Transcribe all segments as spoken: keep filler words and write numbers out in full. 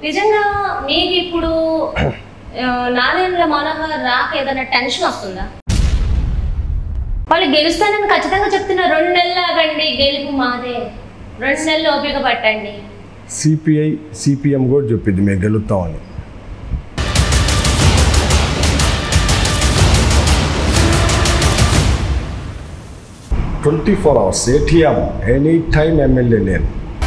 నిజంగా మీకు ఇప్పుడు నాదెండ్ల మనోహర్ రాక ఏదైనా టెన్షన్ వస్తుందా? వాళ్ళు గెలుస్తానని ఖచ్చితంగా చెప్తున్నా. రెండు నెలలు ఆగండి, గెలుపు మాదే, రెండు నెలలు ఓపిక పట్టండి. సిపిఐ సిపిఎం కూడా చెప్పింది మేము గెలుస్తామని. Twenty four hours ATM any time MLA నేను.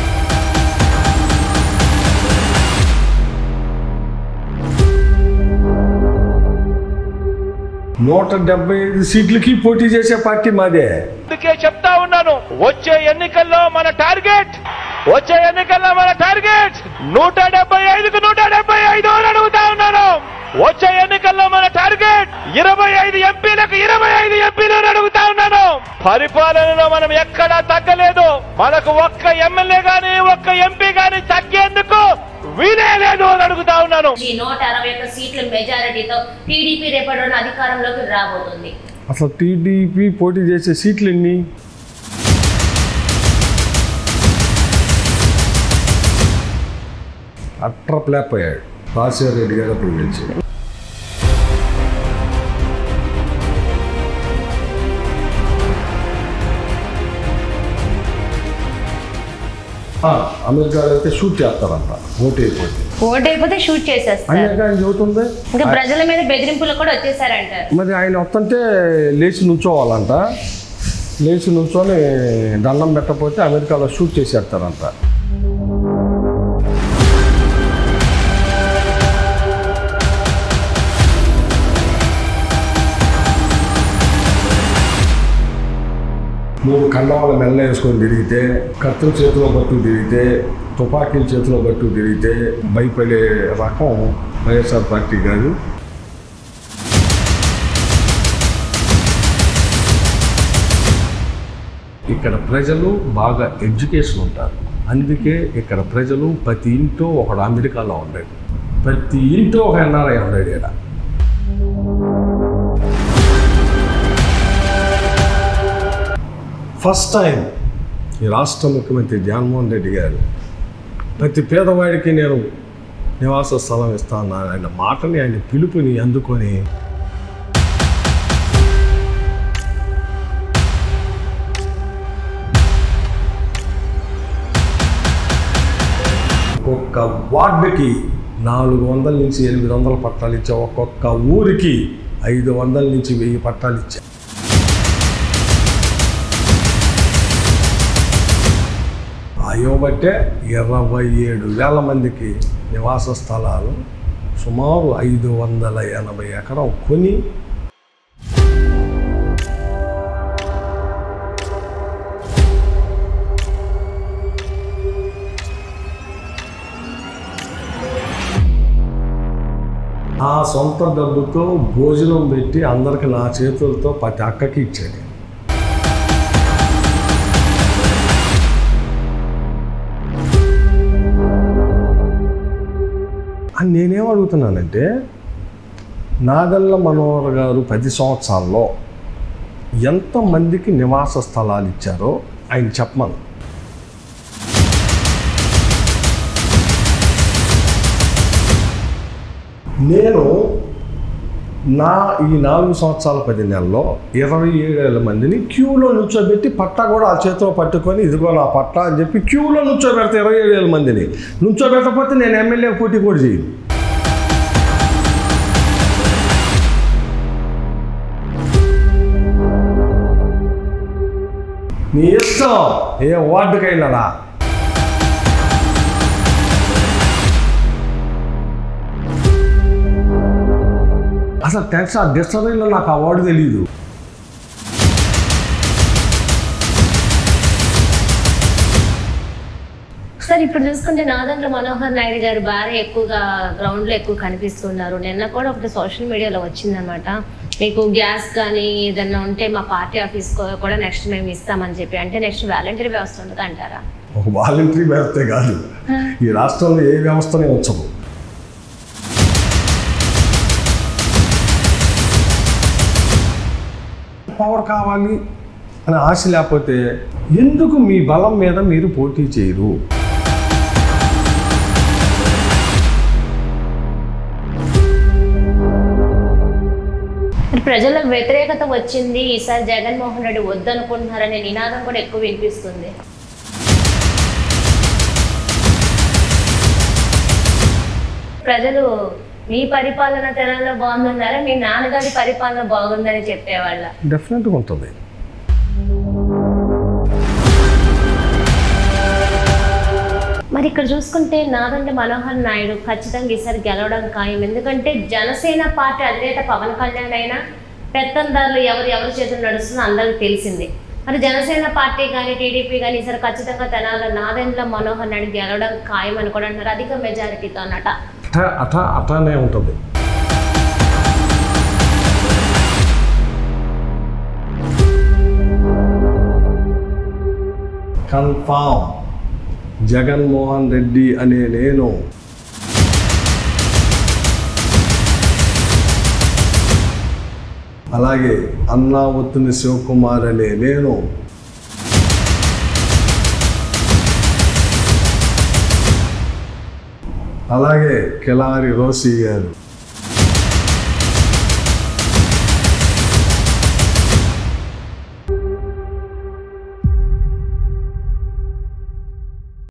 నూట డెబ్బై ఐదు సీట్లకి పోటీ చేసే పార్టీ మాదే. అందుకే చెప్తా ఉన్నాను, వచ్చే ఎన్నికల్లో మన టార్గెట్ వచ్చే ఎన్నికల్లో మన టార్గెట్ నూట డెబ్బై ఐదుకు నూట డెబ్బై ఐదు అని అడుగుతా ఉన్నాను. వచ్చే ఎన్నికల్లో మన టార్గెట్ ఇరవై ఐదు ఎంపీలకు ఇరవై ఐదు ఎంపీలు అడుగుతా ఉన్నాను. పరిపాలనలో మనం ఎక్కడా తగ్గలేదు. మనకు ఒక్క ఎమ్మెల్యే గాని ఒక్క ఎంపీ గాని తగ్గేందుకు వీలే లేదు అని అడుగుతా ఉన్నాను. ఈ నూట అరవై ఒక్క సీట్ల మెజారిటీతో టీడీపీ రేపటి రోజున అధికారంలోకి రాబోతుంది. అసలు టీడీపీ పోటీ చేసే సీట్లు ఎన్ని? అట్ర ప్లాప్ అయ్యాడు రాజశేఖర రెడ్డి గారు అప్పుడు గెలిచాడు. అమెరికాలో అయితే షూట్ చేస్తారంట ఓటు అయిపోతే. ఓటు అయిపోతే షూట్ చేసేస్తారు. ఆయన చెబుతుంది ఇంకా ప్రజల మీద బెదిరింపులు కూడా వచ్చేసారంట. మరి ఆయన వస్తుంటే లేచి నుంచోవాలంట. లేచి నుంచొని దండం పెట్టకపోతే అమెరికాలో షూట్ చేసేస్తారంట. మూడు కండవాళ్ళ మెల్ల వేసుకొని తిరిగితే, కత్తుల చేతిలో పట్టు తిరిగితే, తుపాకీల చేతిలో పట్టు తిరిగితే భయపడే రకం వైఎస్ఆర్ పార్టీ కాదు. ఇక్కడ ప్రజలు బాగా ఎడ్యుకేషన్ ఉంటారు. అందుకే ఇక్కడ ప్రజలు ప్రతి ఇంటో ఒకడు అమెరికాలో ఉండేది, ప్రతి ఇంటో ఒక ఎన్ఆర్ఐ ఉండేది. ఇక్కడ ఫస్ట్ టైం ఈ రాష్ట్ర ముఖ్యమంత్రి జగన్మోహన్ రెడ్డి గారు ప్రతి పేదవాడికి నేను నివాస స్థలం ఇస్తాను ఆయన మాటని, ఆయన పిలుపుని అందుకొని ఒక్కొక్క వార్డుకి నాలుగు వందల నుంచి ఎనిమిది వందల పట్టాలు ఇచ్చా. ఒక్కొక్క ఊరికి ఐదు వందల నుంచి వెయ్యి పట్టాలు ఇచ్చా. అయోబట్టే ఇరవై ఏడు వేల మందికి నివాస స్థలాలు సుమారు ఐదు వందల ఎనభై ఎకరం కొని నా సొంత డబ్బుతో భోజనం పెట్టి అందరికి నా చేతులతో ప్రతి అక్కకి ఇచ్చాడు. అని నేనేం అడుగుతున్నానంటే, నాదెండ్ల మనోహర్ గారు పది సంవత్సరాల్లో ఎంతమందికి నివాస స్థలాలు ఇచ్చారో ఆయన చెప్పమను. నేను నా ఈ నాలుగు సంవత్సరాల పది నెలల్లో ఇరవై ఏడు వేల మందిని క్యూలో నుంచోబెట్టి పట్టా కూడా ఆ చేతిలో పట్టుకొని ఇదిగో నా పట్టా అని చెప్పి క్యూలో నుంచోబెడతా. ఇరవై ఏడు వేల మందిని నుంచోబెట్టకపోతే నేను ఎమ్మెల్యే పోటీ కూడా చేయను. నీ ఇష్టం ఏ వార్డుకైనా. అసలు టెక్స్ ఆ డిస్టరీలో నాకు అవార్డు తెలీదు. సార్ ఇప్పుడు చూసుకుంటే నాదెండ్ల మనోహర్ నాయుడు గారు భార్య ఎక్కువగా గ్రౌండ్లో ఎక్కువ కనిపిస్తున్నారు. నిన్న కూడా ఒకటి సోషల్ మీడియాలో వచ్చిందనమాట, మీకు గ్యాస్ కానీ ఏదన్నా ఉంటే మా పార్టీ ఆఫీస్ కూడా నెక్స్ట్ మేము ఇస్తామని చెప్పి. అంటే నెక్స్ట్ వాలంటరీ వ్యవస్థ ఉంటుంది అంటారా? ఒక వాలంటరీ వ్యవస్థే కాదు, ఈ రాష్ట్రంలో ఏ వ్యవస్థనే ఉంచము. పవర్ కావాలి అని ఆశ లేకపోతే ఎందుకు మీ బలం మీద మీరు పోటీ చేయరు? ప్రజల వ్యతిరేకత వచ్చింది, ఈసారి జగన్మోహన్ రెడ్డి వద్దనుకుంటున్నారనే నినాదం కూడా ఎక్కువ వినిపిస్తుంది. ప్రజలు మీ పరిపాలన తెలంగాణలో బాగుందన్నారా, మీ నాన్నగారి పరిపాలన బాగుందని చెప్పేవాళ్ళ? డెఫినెట్గా ఉంటుంది. మరి ఇక్కడ చూసుకుంటే నాదండ్ల మనోహర్ నాయుడు ఖచ్చితంగా ఈసారి గెలవడం ఖాయం. ఎందుకంటే జనసేన పార్టీ అధినేత పవన్ కళ్యాణ్ అయినా పెత్తందారులు ఎవరు ఎవరి చేతులు నడుస్తుందో అందరికీ తెలిసిందే. మరి జనసేన పార్టీ కానీ టీడీపీ కానీ ఈసారి ఖచ్చితంగా తెనాల నాదండ్ల మనోహర్ నాయుడు గెలవడం ఖాయం అని కూడా అంటున్నారు, అధిక మెజారిటీతో అన్నట. అట అట అటానే ఉంటుంది. కన్ఫామ్ జగన్మోహన్ రెడ్డి అనే నేను అలాగే అన్నావత్తుని శివకుమార్ అనే నేను అలాగే కిలారి రోసి గారు